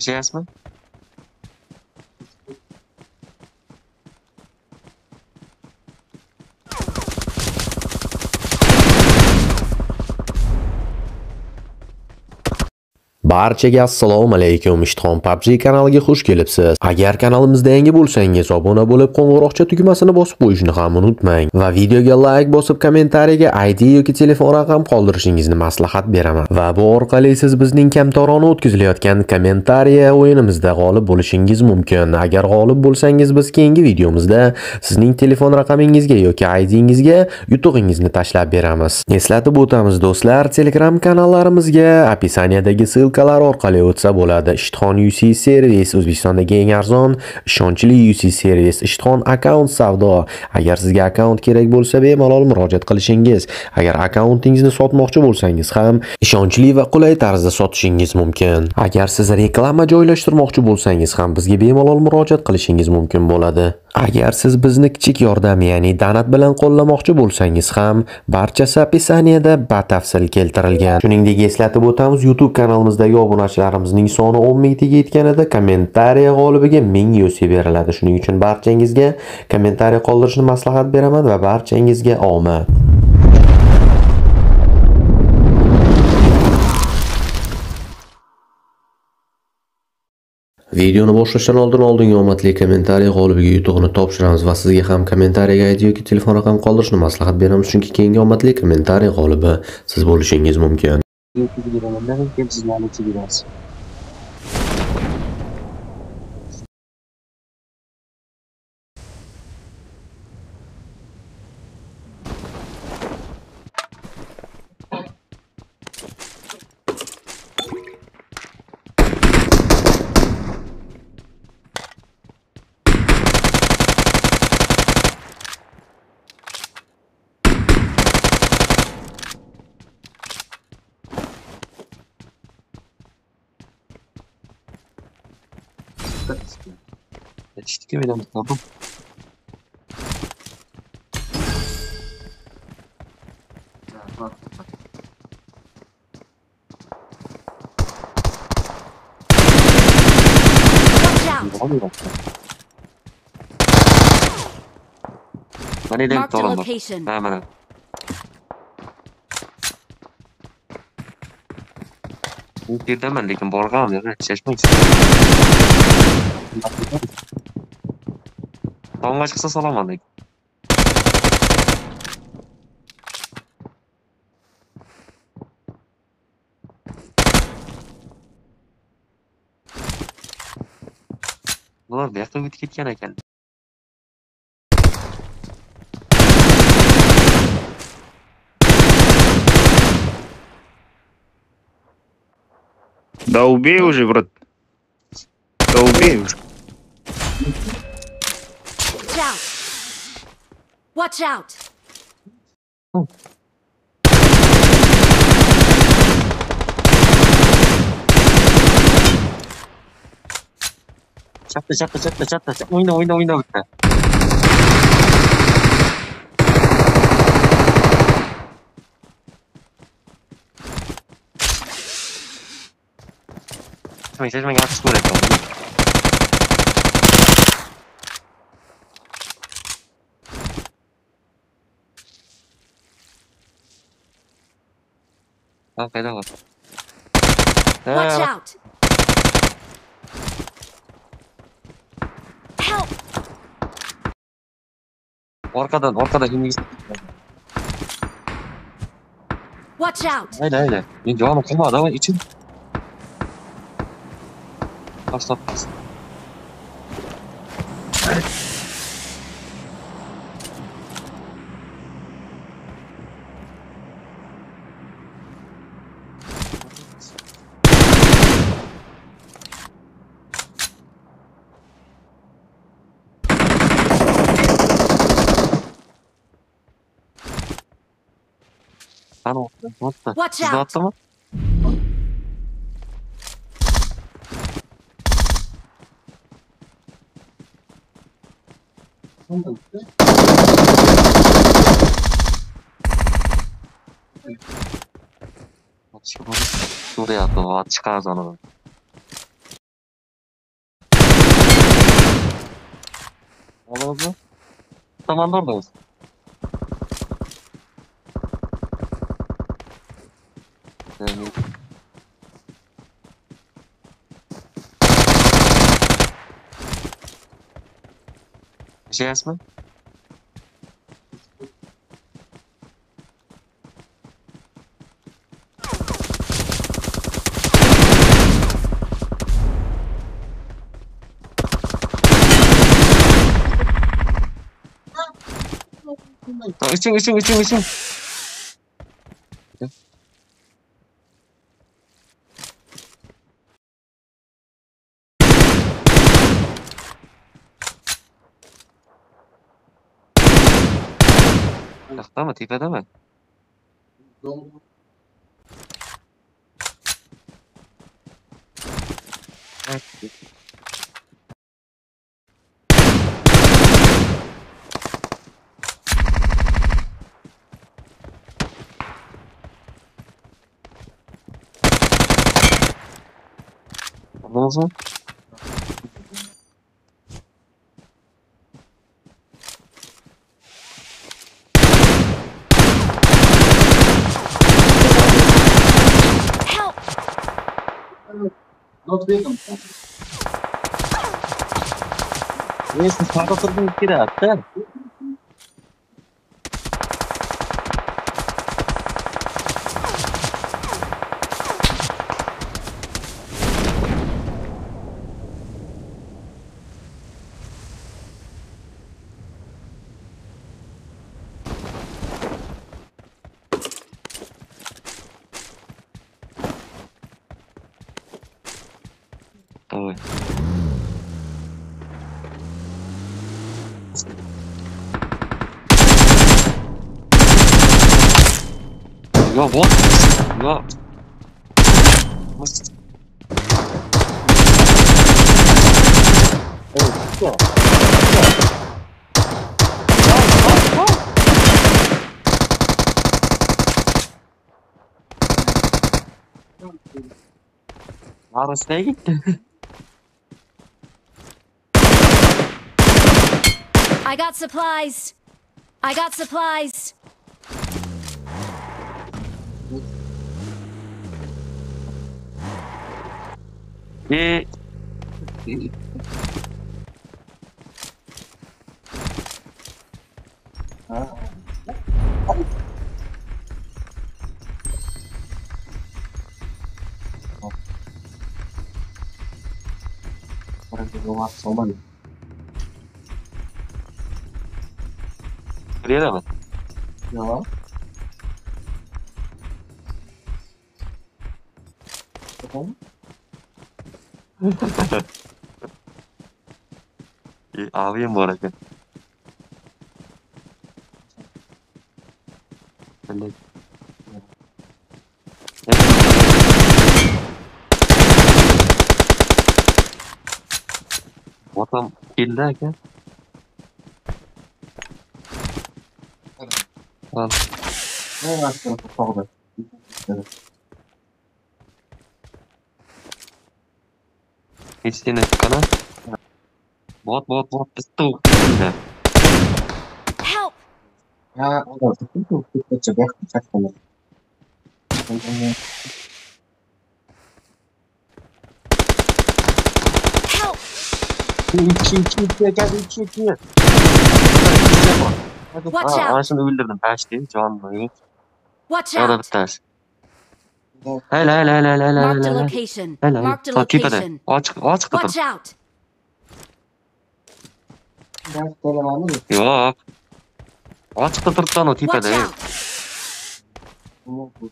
şey yazma. Barchaga assalomu alaykum. Ishtixon PUBG kanaliga xush kelibsiz. Agar kanalimizda yangi bo'lsangiz, obuna bo'lib, qo'ng'iroqcha tugmasini bosib qo'yishni ham unutmang. Va videoga like bosib, kommentariyaga ID yoki telefon raqam qoldirishingizni maslahat beraman. Va bu orqali siz bizning kamtarona o'tkazilayotgan kommentariya o'yinimizda g'olib bo'lishingiz mumkin. Agar g'olib bo'lsangiz, biz keyingi videomizda sizning telefon raqamingizga yoki IDingizga yutug'ingizni tashlab beramiz. Eslatib o'tamiz do'stlar, Telegram kanallarimizga opisaniyadagi ссылка orqali o'tsa bo'ladi. Ishtixon UC servis O'zbekistondagi eng arzon, ishonchli UC servis. Ishtixon akkaunt savdo. Agar sizga akkaunt kerak bo'lsa, bemalol murojaat qilishingiz. Agar akkauntingizni sotmoqchi bo'lsangiz ham ishonchli va qulay tarzda sotishingiz mumkin. Agar siz reklama joylashtirmoqchi bo'lsangiz ham bizga bemalol murojaat qilishingiz mumkin bo'ladi. Agar siz bizni kichik yordam, ya'ni donat bilan qo'llamoqchi bo'lsangiz ham barchasi opisaniyada batafsil keltirilgan. Shuningdek, eslatib o'tamiz, YouTube kanalimizdagi obunachilarimizning soni 10 mingtaga yetganida kommentariya g'olibiga 1000 UC beriladi. Shuning uchun barchangizga kommentariya qoldirishni maslahat beraman va barchangizga omad. Videoni boshlashdan oldingi omadli kommentariya g'olibiga yutug'ini topshiramiz va sizga ham kommentariyaga ID yoki telefon raqam qoldirishni maslahat beramiz, chunki keyingi omadli kommentariya g'olibi siz bo'lishingiz mumkin. Yetiştik mi lan tamam. Bana ileri Marked a dolanma. location. Hemen. Birden ben lekin borgam ya. Şaşmak istiyorum. Tonga çıksa salamadık. Bunlar bir yakta bitken eken. Да убей уже, брат. Да убей уже. Watch out! Çattı. Oyna bitti. Seçmen yanlış skor etti. Okey, tamam. Watch out! Help! Orkada İngiliz. Watch out! Öyle. Devamı kurma adamı için. Başlat. Ano, attı. Watch Siz de out! attı mı? Şuraya attı. Çıkar zanı. Tamam oradayız. Yani bir şey yazma. İçin. Takta mı? Tepede mi? Evet. Anladınız mı? Help! Neyse sağda turdum iki de attı. Давай. Ya what? Ya. Nasıl? Arasına gitti. I got supplies. I got supplies. Bir buraya da mı? Ya. Ağlayayım bu arada. Ben de. Ortam kill derken. Al. Ne yaptın bu konuda? İstediğine kana. Bot. Tuh. Help! Ya, o da tutup çabuk kaçmalı. Help! İki. Gel iki. Watch out! Anasını öldürdüm. Taş değil. Canlı. Watch Ya da bir out! taş. Hele. Marked a location. Marked a Sağ tepede. location. Aç kıtır. Watch out! Ben dolananı mı? Yok. Aç kıtırdan o Watch tepede. out!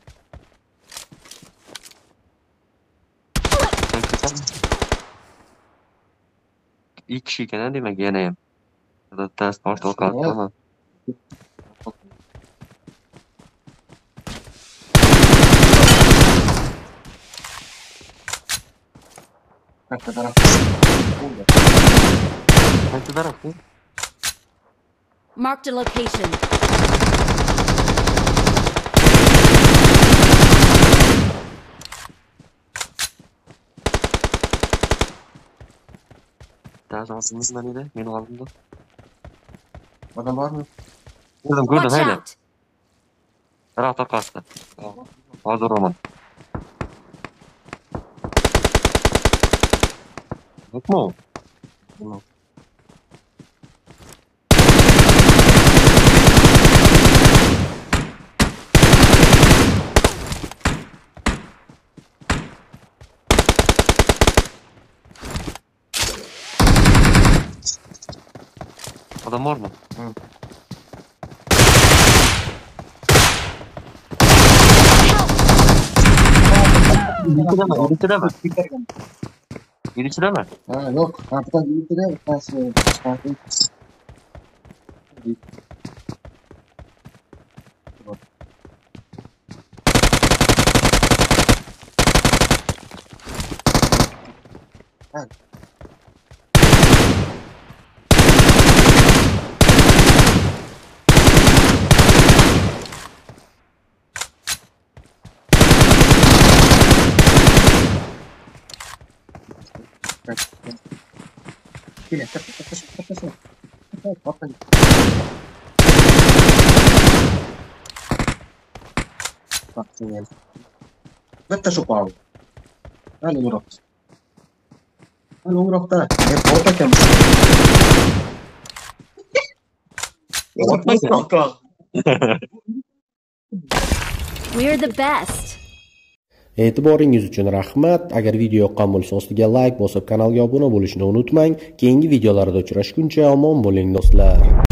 İki kişiyken ne demek yeneyim. Ya da transport o kalktı ama. Kaç taraf? Hangi taraf değil? Marked a location. Daha şansımız neydi? Benim aldığımda. Adam var mı? Gördüm Watch haydi. out! Taraf arkasında. Hazır Roman. Yok mu? Yok. Adam var mı? Hı. Birisi de mi? Birisi de mi? Ha yok. Arkadan gidip de tersi. Gel. Bakın. Bak şimdi. Vete su Paolo. Dale, Urok. Dale, Urok, dale. Porta que We're the best. E'tiboringiz uchun rahmat. Agar video yoqqan bo'lsa, ostiga like bosib, kanalga obuna bo'lishni unutmang. Keyingi videolarda uchrashguncha omon bo'ling do'stlar.